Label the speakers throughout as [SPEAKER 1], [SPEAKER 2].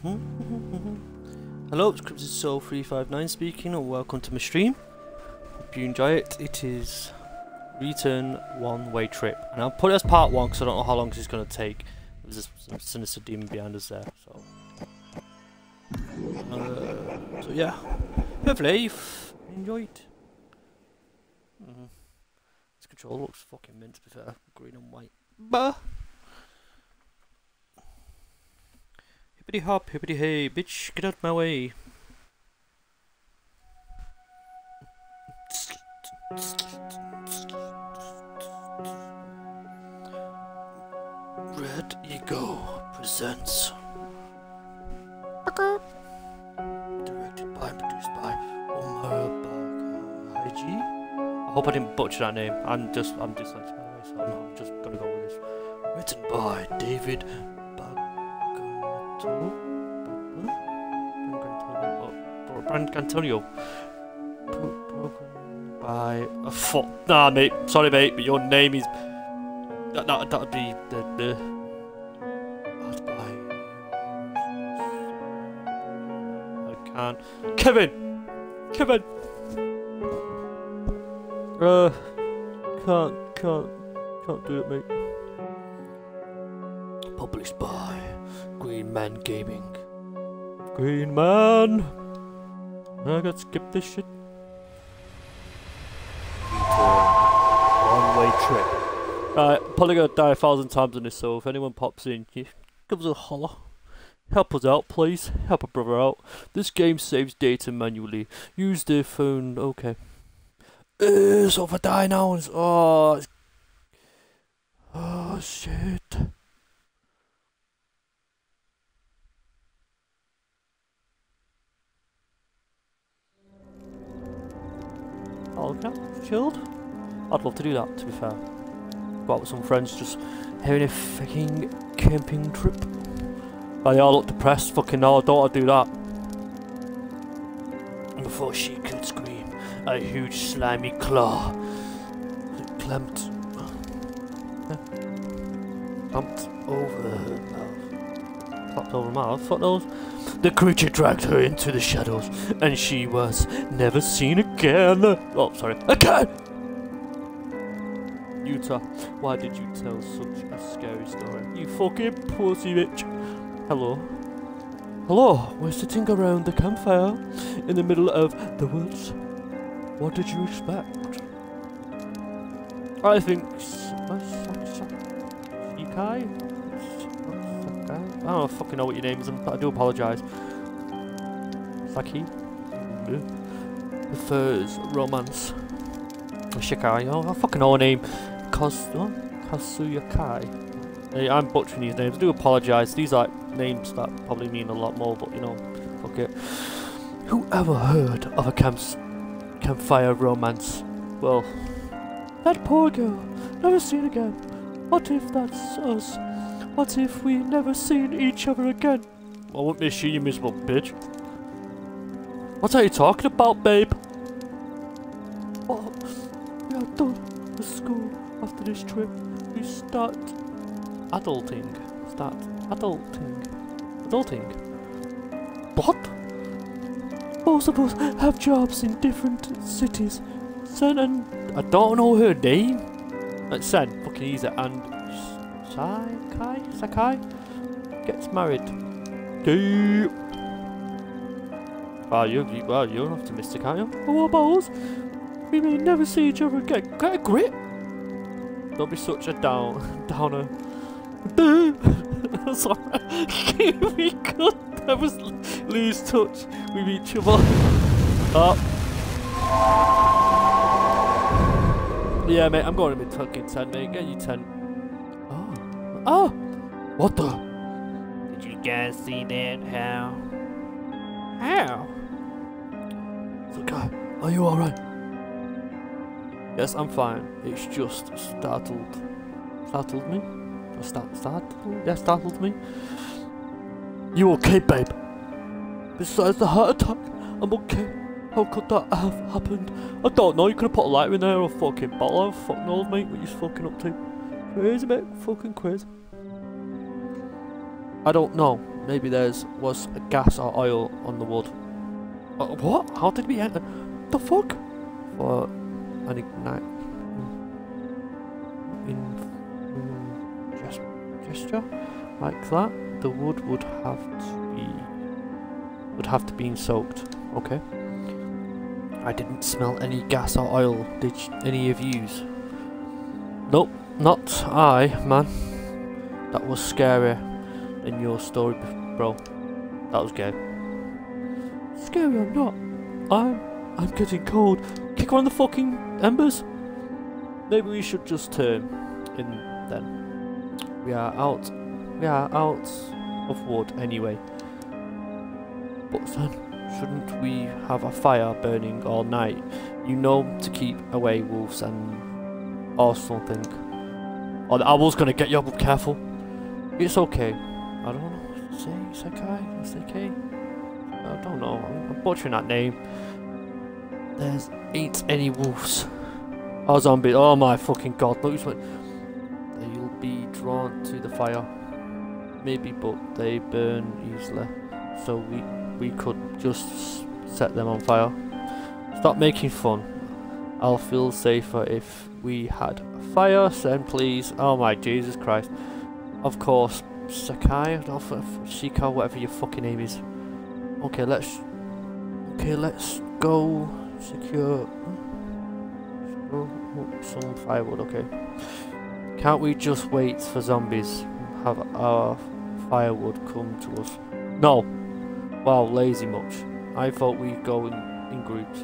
[SPEAKER 1] Hello, it's Cryptid Soul 359 speaking, and welcome to my stream. Hope you enjoy it. It is Return One-Way Trip, and I'll put it as part 1 because I don't know how long this is going to take. There's some sinister demon behind us there, so yeah. Hopefully you've enjoyed. This control looks fucking mint, to be fair. Green and white. Bah! Hippity hop, hippity hey, bitch, get out my way. Red Ego presents. Directed by and produced by Omar Bakahaji. I hope I didn't butcher that name. I'm dyslexic by the way, so I'm just gonna go with this. Written by David Antonio. Programmed by a fuck. Nah, mate. Sorry, mate, but your name is. That'd be the. That's by. I can't. Kevin. Can't do it, mate. Published by Green Man Gaming. Green Man! I gotta skip this shit. One-way trip. Alright, probably gonna die 1,000 times on this, so if anyone pops in, give us a holler. Help us out, please. Help a brother out. This game saves data manually. Use their phone. Okay. So if I die now, oh shit. Oh, chilled? I'd love to do that, to be fair. Go out with some friends, just having a fucking camping trip. They all look depressed, fucking no, I don't want to do that. And before she could scream, a huge slimy claw clamped over her mouth. Clamped over her mouth? Fuck those. The creature dragged her into the shadows, and she was never seen again. Oh, sorry. Again! Utah, why did you tell such a scary story? You fucking pussy bitch. Hello? Hello, we're sitting around the campfire in the middle of the woods. What did you expect? I think Shikai? I don't fucking know what your name is, but I do apologise. Saki? The Furs Romance. Shikai, oh, I fucking know her name. Kasuyakai. I'm butchering these names, I do apologise. These are names that probably mean a lot more, but you know, fuck it. Who ever heard of a campfire romance? Well, that poor girl, never seen again. What if that's us? What if we never seen each other again? I won't miss you, you miserable bitch. What are you talking about, babe? Oh, we are done with school after this trip. We start adulting. Adulting. What? Most of us have jobs in different cities. Sen and I don't know her name. Sen, fucking easy, and Sakai gets married. Wow, you're optimistic, aren't you? Oh, what about us? We may never see each other again. Get a grip! Don't be such a downer. Sorry. We could never lose touch with each other. Oh. Yeah, mate, I'm going to be fucking 10, mate. Get you 10. Oh! What the? Did you guys see that? How? Sakai, are you alright? Yes, I'm fine. It's just startled me? Startled me? You okay, babe? Besides the heart attack, I'm okay. How could that have happened? I don't know, you could have put a lighter in there or a fucking bottle. Fuck knows, mate, what you fucking up to. Crazy, mate, fucking crazy. I don't know. maybe was a gas or oil on the wood. What? How did we enter? The fuck? For an ignite gesture like that, the wood would have to be soaked. Okay. I didn't smell any gas or oil. Did any of yous? Nope, not I, man. That was scarier than your story, bro. That was gay. Scary or not? I'm getting cold. Kick her on the fucking embers. Maybe we should just turn in then. We are out of wood anyway. But then, shouldn't we have a fire burning all night? You know, to keep away wolves or something. Or the owl's gonna get you up, careful. It's okay. I don't know. Sekai? I don't know. I'm butchering that name. There ain't any wolves. Oh, zombies. Oh my fucking god. Look, they'll be drawn to the fire. Maybe, but they burn easily. So we could just set them on fire. Stop making fun. I'll feel safer if we had a fire, then please. Oh my Jesus Christ. Of course, Sakai, Shika, whatever your fucking name is. Okay, let's go secure some firewood. Okay. Can't we just wait for zombies? Have our firewood come to us? No. Wow, lazy much. I thought we'd go in groups.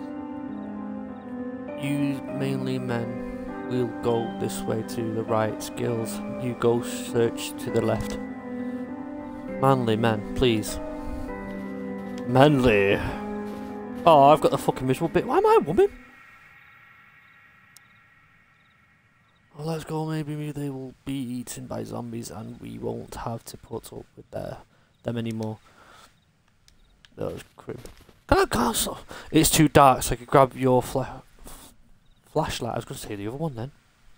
[SPEAKER 1] You mainly men will go this way to the right. Skills, you go search to the left. Manly men, please. Manly. Oh, I've got the fucking miserable bit. Why am I a woman? Well, let's go. Maybe they will be eaten by zombies and we won't have to put up with them anymore. That was crib. It's too dark, so I could grab your flashlight. I was going to say the other one then.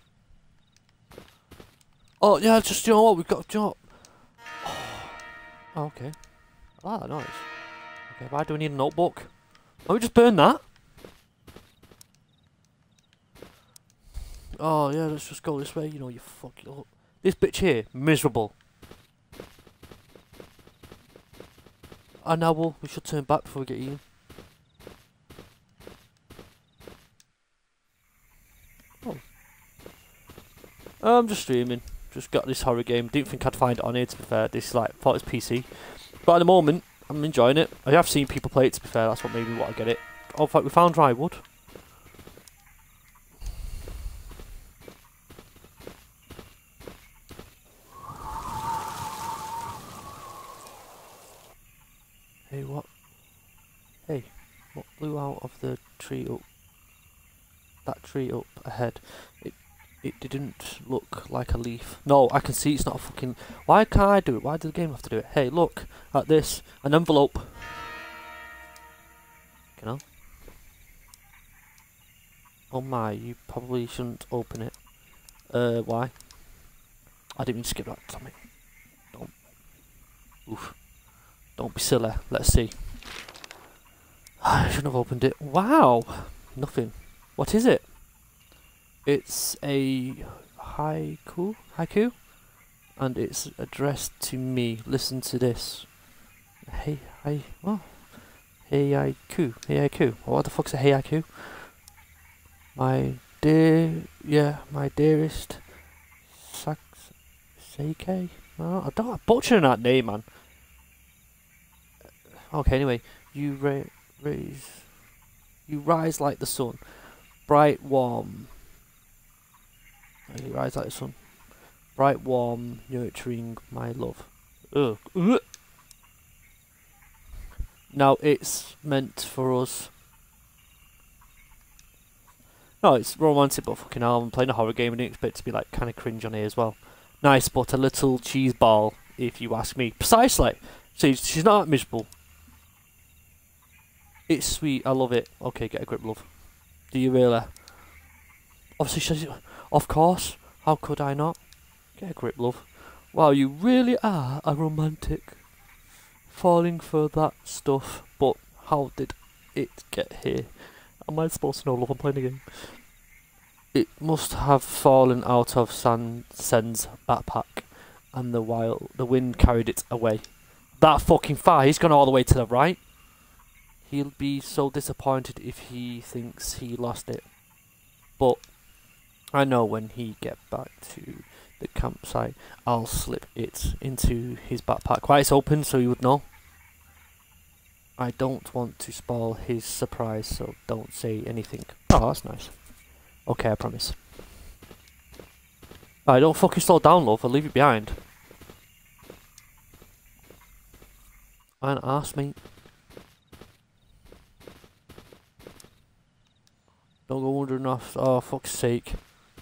[SPEAKER 1] Oh yeah, just, you know what, we've got, you know what? Oh, okay. I like that noise. Okay, why do we need a notebook? Why don't we just burn that? Oh yeah, let's just go this way. You know, you fuck. Look. This bitch here, miserable. And now we should turn back before we get eaten. Oh. I'm just streaming. Just got this horror game. Didn't think I'd find it on here, to be fair. This is like, thought it was PC. But at the moment, I'm enjoying it. I have seen people play it, to be fair. That's what made me want to get it. Oh, in fact, we found dry wood. Hey, what? Hey, what blew out of the tree up? That tree up ahead. It didn't look like a leaf. No, I can see it's not a fucking... Why can't I do it? Why does the game have to do it? Hey, look at this. An envelope. You know? Oh my, you probably shouldn't open it. Why? I didn't mean to skip that, Tommy. Don't. Oof. Don't be silly. Let's see. I shouldn't have opened it. Wow! Nothing. What is it? It's a haiku, and it's addressed to me. Listen to this. Hey haiku. What the fuck's a haiku? My dearest Seike. Oh, I'm butchering that name, man. Okay, anyway, you rise like the sun, bright, warm. You rise like the sun, bright, warm, nurturing, my love. Ugh. Now it's meant for us. No, it's romantic, but fucking hell, I'm playing a horror game and didn't expect it to be like kind of cringe on here as well. Nice, but a little cheese ball, if you ask me. Precisely. See, she's not miserable. It's sweet, I love it. Okay, get a grip, love. Do you really? Obviously, she says, of course. How could I not? Get a grip, love. Wow, you really are a romantic. falling for that stuff, but how did it get here? Am I supposed to know? Look, I'm playing a game. It must have fallen out of Sen's backpack, and the wind carried it away. That fucking fire, he's gone all the way to the right. He'll be so disappointed if he thinks he lost it. But I know when he get back to the campsite, I'll slip it into his backpack while it's open so he would know. I don't want to spoil his surprise, so don't say anything. Oh, that's nice. Okay, I promise. Alright, don't fucking slow down, love. I'll leave it behind. I ain't asked, mate. Don't go wandering off. Oh, fuck's sake.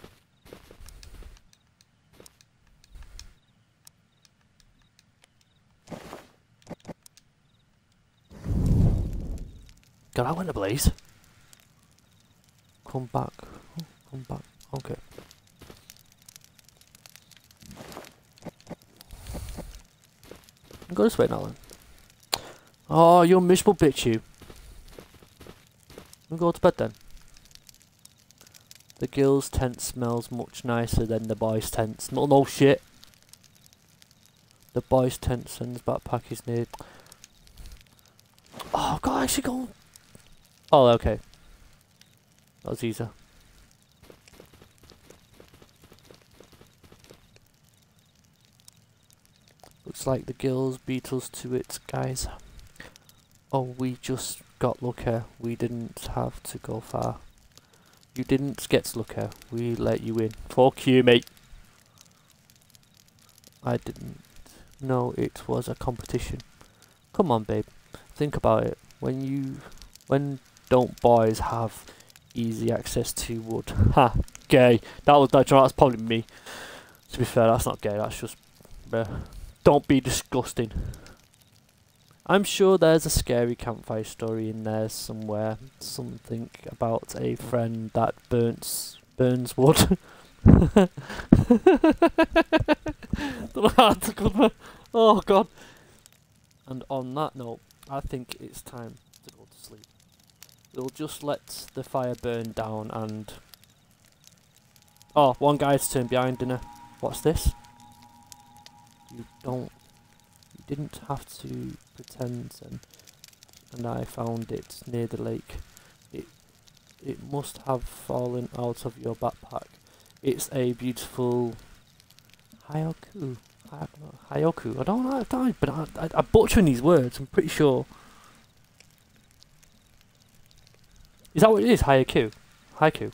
[SPEAKER 1] God, I went ablaze. Come back. Oh, come back. Okay. Go this way now then. Oh, you miserable bitch, you. We'll go to bed then. The girls' tent smells much nicer than the boys' tents. No shit. The boys' tent Sen's backpack is near. Oh, God, I should go. Oh, okay. That was easier. Looks like the girls beat us to it, guys. Oh, we just got lucky. We didn't have to go far. You didn't get lucky. We let you in. Fuck you, mate. I didn't know it was a competition. Come on, babe. Think about it. When don't boys have easy access to wood? Ha, gay. That's probably me. To be fair, that's not gay. That's just. Don't be disgusting. I'm sure there's a scary campfire story in there somewhere. Something about a friend that burns wood. Oh God. And on that note, I think it's time to go to sleep. We'll just let the fire burn down and... Oh, one guy's turned behind dinner. What's this? You didn't have to pretend, and I found it near the lake. It must have fallen out of your backpack. It's a beautiful haiku. Haiku. I don't know, but I'm butchering these words. I'm pretty sure. Is that what it is? Haiku. Haiku.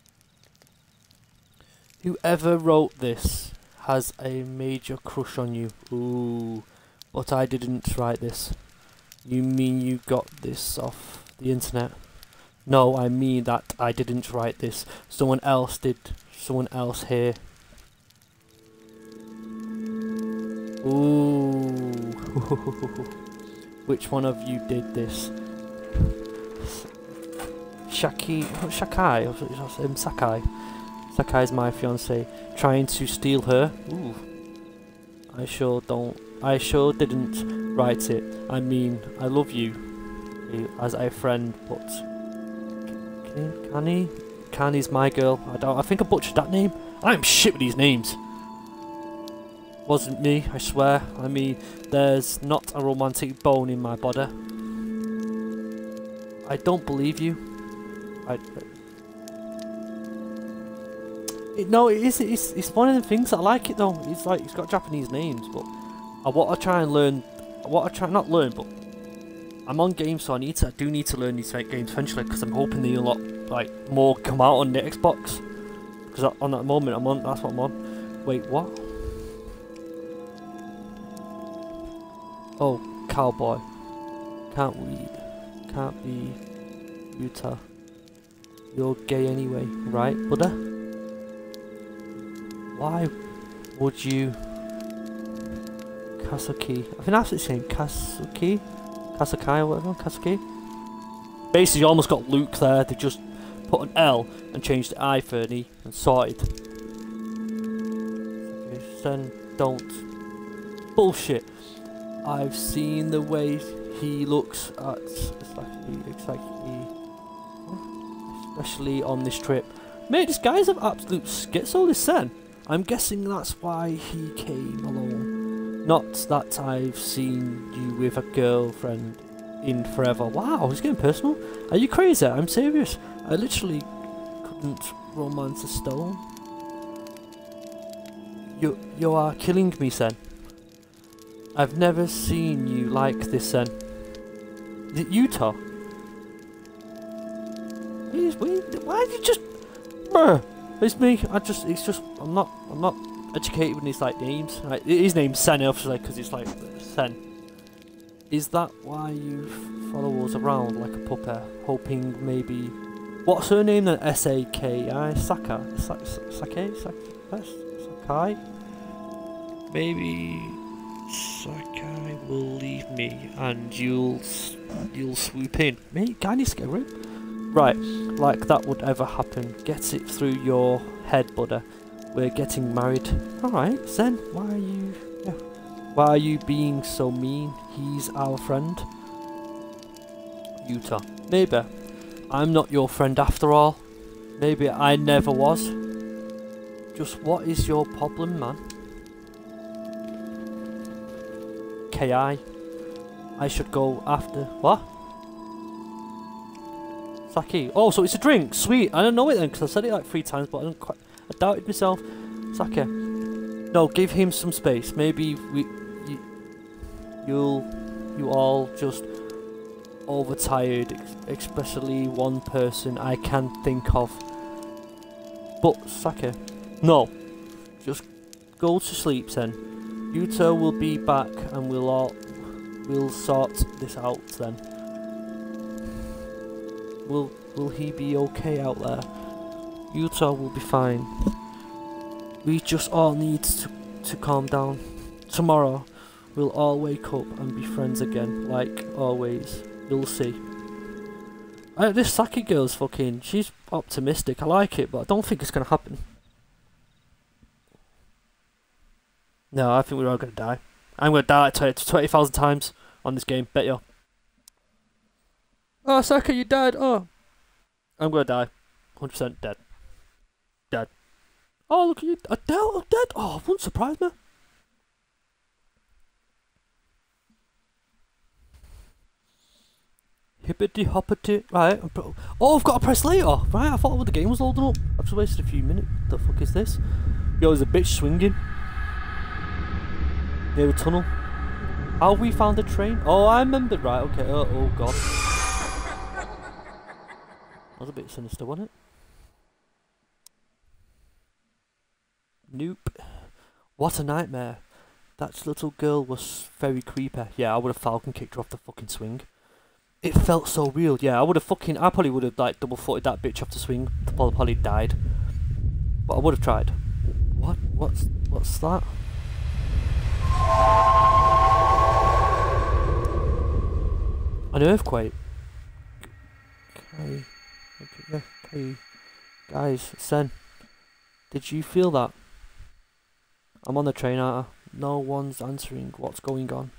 [SPEAKER 1] Whoever wrote this has a major crush on you. Ooh, but I didn't write this. You mean you got this off the internet? No, I mean that I didn't write this. Someone else did. Someone else here. Ooh. Which one of you did this? Sakai. Sakai's my fiance. Trying to steal her? Ooh. I sure didn't write it. I mean, I love you as a friend, but Kani's my girl. I think I butchered that name. I'm shit with these names. Wasn't me, I swear. I mean, there's not a romantic bone in my body. I don't believe you. No, it's one of the things I like it though. It's like it's got Japanese names, but I want to try and learn. Not learn, but I'm on games, so I do need to learn these games eventually because I'm hoping they a lot more come out on the Xbox. Because on that moment that's what I'm on. Wait, what? Oh, cowboy. Can't be Utah. You're gay anyway, right, Buddha? Why would you... Kasuki. I think that's its name. Kasuki? Kasukai or whatever. Kasuki? Basically, you almost got Luke there. They just put an L and changed the I for an E and sorted. Okay, then don't. Bullshit. I've seen the way he looks at exactly, especially on this trip. Mate, this guy's an absolute schizo, this Sen. I'm guessing that's why he came along. Not that I've seen you with a girlfriend in forever. Wow, he's getting personal. Are you crazy? I'm serious. I literally couldn't romance a stone. You are killing me, Sen. I've never seen you like this, Sen. Is it Utah? Please, why did you just... Bruh. It's me. I'm not educated in these like names. Like, his name's Sen, obviously, because it's like Sen. Is that why you follow us around like a puppet, hoping maybe... What's her name then? S-A-K-I? Sakai? Maybe Sakai will leave me and you'll swoop in. Mate, guy needs to get a room. Right, like that would ever happen. Get it through your head, buddy. We're getting married. Alright, Zen, why are you being so mean? He's our friend. Utah. Maybe. I'm not your friend after all. Maybe I never was. Just what is your problem, man? K.I. I should go after... What? Sake. Oh, so it's a drink. Sweet. I don't know it then, because I said it like 3 times, but I doubted myself. Sake. No, give him some space. Maybe you all just overtired, especially one person I can think of. But Sake, no, just go to sleep, then. Yuta will be back, and we'll sort this out then. Will he be okay out there? Yuta will be fine. We just all need to calm down. Tomorrow, we'll all wake up and be friends again, like always. You'll see. This Saki girl's fucking... She's optimistic. I like it, but I don't think it's gonna happen. No, I think we're all gonna die. I'm gonna die 20,000 times on this game. Bet you. Oh, Saki, you died. Oh. I'm gonna die. 100% dead. Dead. Oh, look at you. I'm dead. Oh, wouldn't surprise me. Hippity hoppity. Right. Oh, I've got to press later. Right, I thought the game was loading up. I've just wasted a few minutes. The fuck is this? Yo, there's a bitch swinging. Near a tunnel. How have we found a train? Oh, I remembered. Right, okay. Oh god. That was a bit sinister, wasn't it? Nope. What a nightmare. That little girl was very creepy. Yeah, I would have falcon kicked her off the fucking swing. It felt so real. Yeah, I probably would have like double footed that bitch off the swing. Probably died. But I would have tried. What? What's that? An earthquake. Okay. Guys, Sen, did you feel that? I'm on the train, aren't I? No one's answering. What's going on?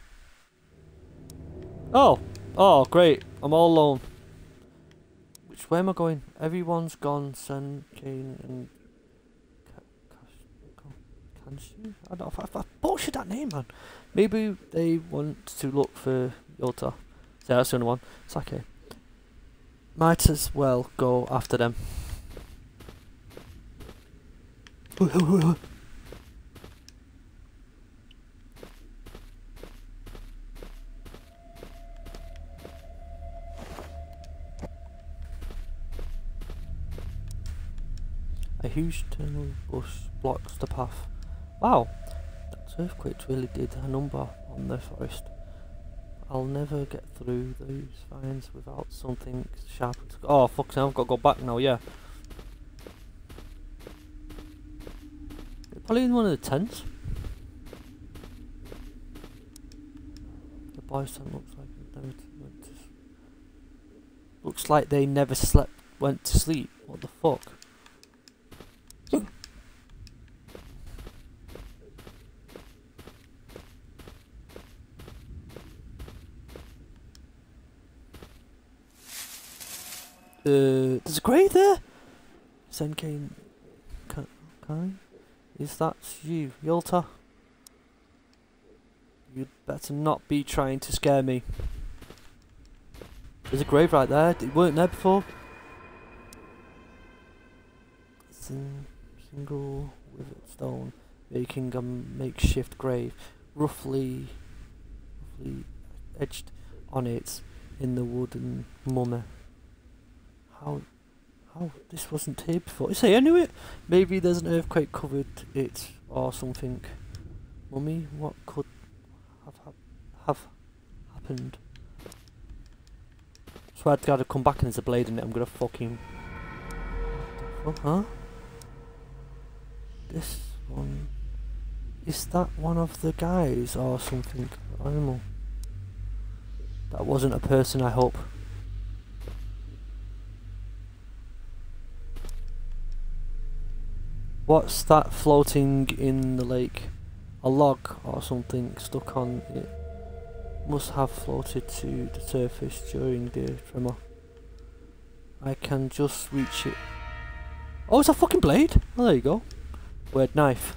[SPEAKER 1] Oh, great. I'm all alone. Which way am I going? Everyone's gone. Sen, Kane, and Kanshi? I don't know. I bullshit that name, man. Maybe they want to look for Yota. Yeah, that's the only one. It's okay. Might as well go after them. A huge tunnel bush blocks the path. Wow, that earthquake really did a number on the forest. I'll never get through those vines without something sharp. Oh fuck! Now I've got to go back now. Yeah. Probably in one of the tents. The boys' tent looks like they never went to sleep. What the fuck? There's a grave there? Zenkane... Kai? Is that you, Yolta? You'd better not be trying to scare me. There's a grave right there. It weren't there before. Single withered stone, making a makeshift grave, roughly edged on it in the wooden mummy. How this wasn't here before? You say I knew it. Maybe there's an earthquake covered it or something. Mummy, what could have happened? Swear to God, I've come back and there's a blade in it. I'm gonna fucking. Oh, huh? This one. Is that one of the guys or something? Animal. That wasn't a person, I hope. What's that floating in the lake? A log or something stuck on it. Must have floated to the surface during the tremor. I can just reach it. Oh, it's a fucking blade! Oh, there you go. Weird knife.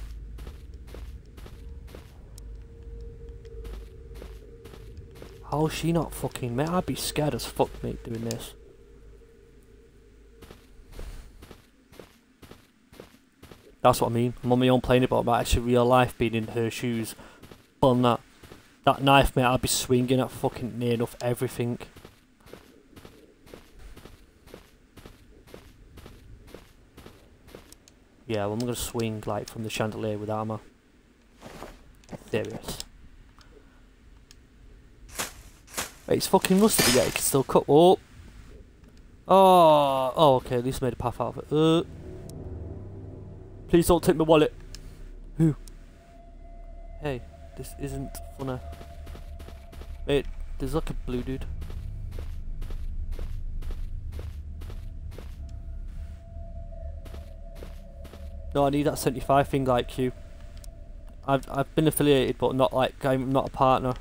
[SPEAKER 1] How's she not fucking, mate? I'd be scared as fuck, mate, doing this. That's what I mean. I'm on my own playing it, but I'm actually real life being in her shoes. On that knife, mate, I'd be swinging at fucking near enough everything. Yeah, well, I'm gonna swing like from the chandelier with armor. Serious. Wait, it's fucking rusted, but yeah, it can still cut. Oh, oh, okay. At least I made a path out of it. Please don't take my wallet. Who? Hey, this isn't funny. Wait, there's like a blue dude. No, I need that 75 thing like you. I've been affiliated, but not like I'm not a partner.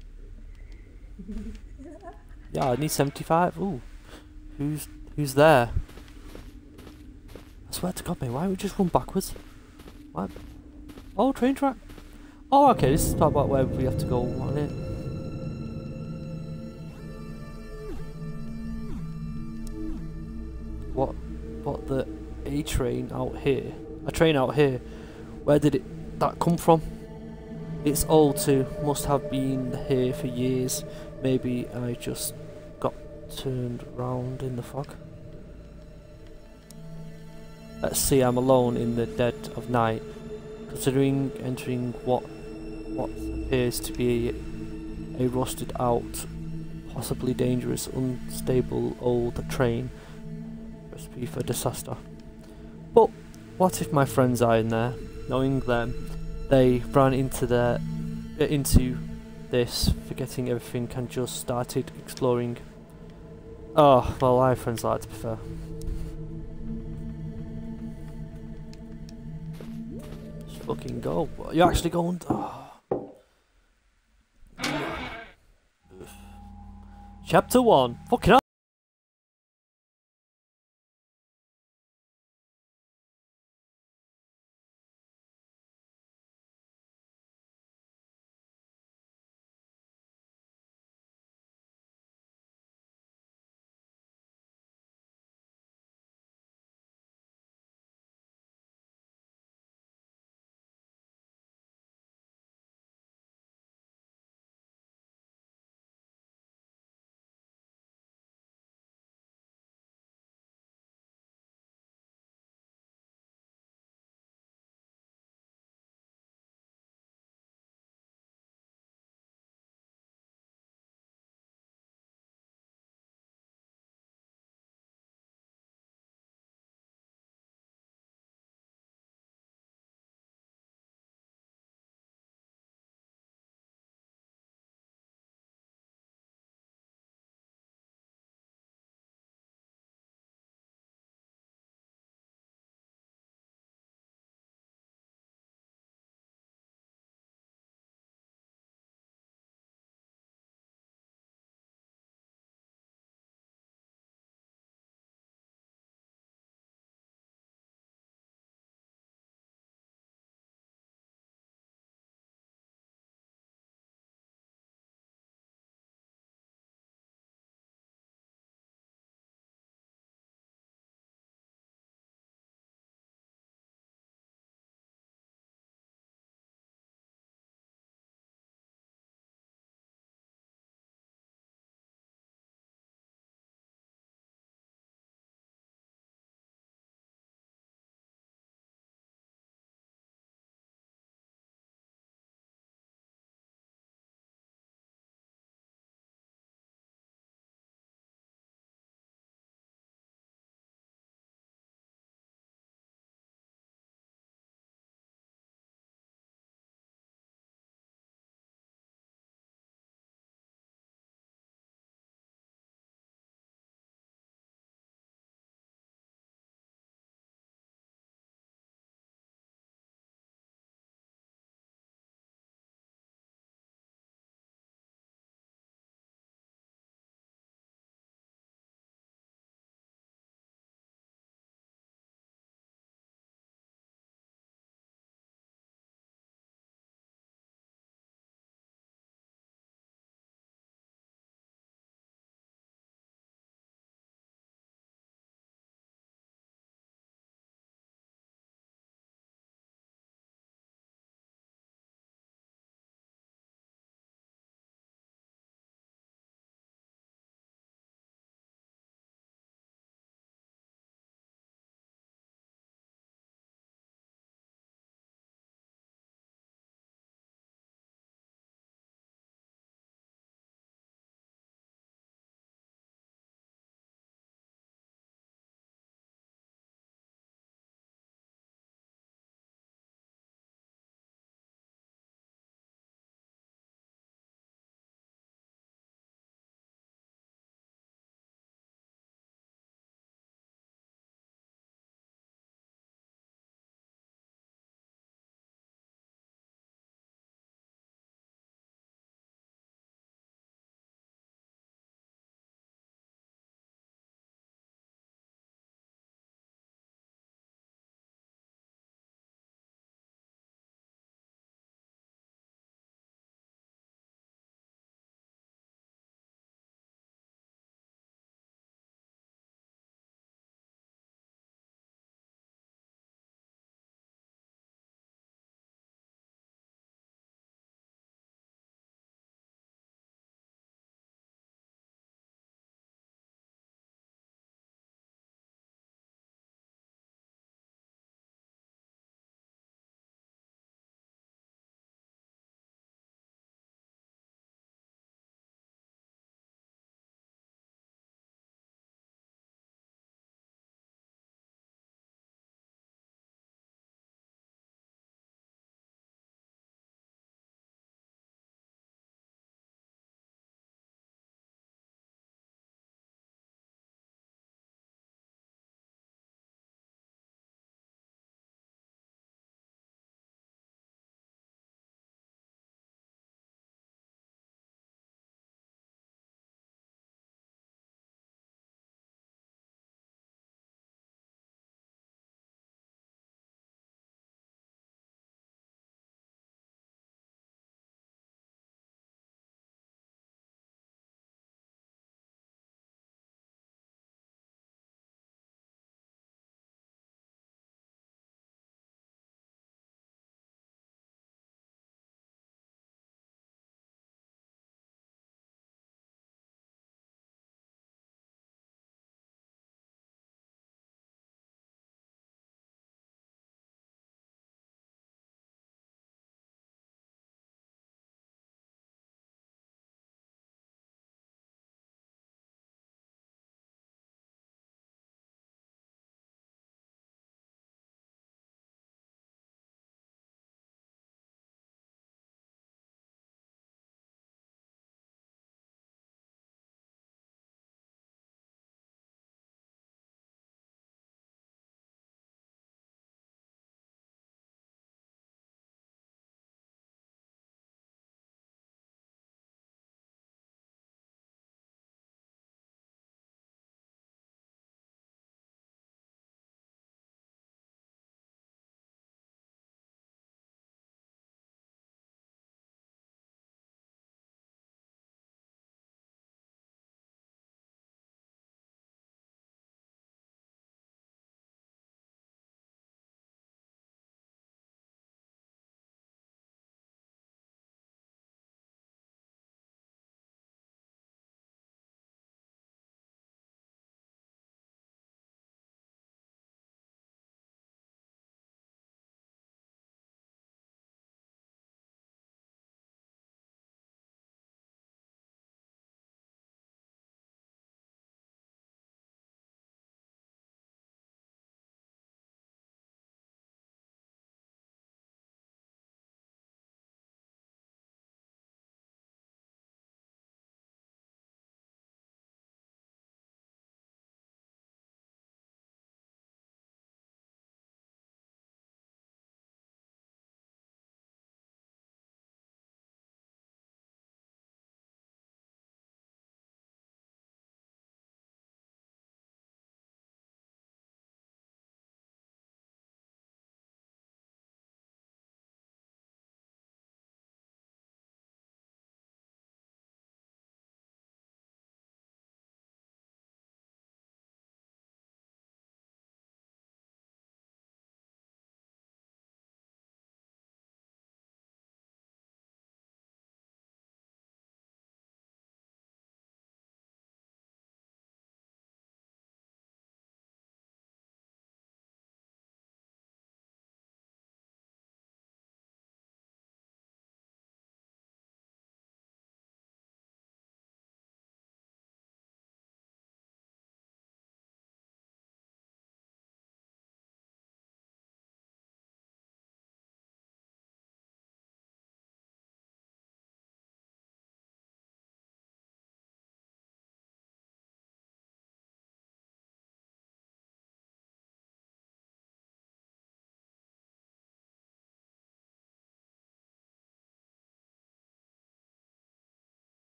[SPEAKER 1] Yeah, I need 75. Ooh, who's there? I swear to God, mate, why don't we just run backwards? What? Oh, train track. Oh, okay, this is about where we have to go on it. What the A train out here? A train out here? Where did that come from? It's old too. Must have been here for years. Maybe I just got turned round in the fog. Let's see, I'm alone in the dead of night, considering entering what appears to be a rusted out, possibly dangerous, unstable old train. Recipe for disaster. But what if my friends are in there? Knowing them, they ran into this, forgetting everything, and just started exploring. Oh, well, I have friends like that, to be fair. Let's fucking go. You're actually going. Oh. Chapter 1. Fucking hell.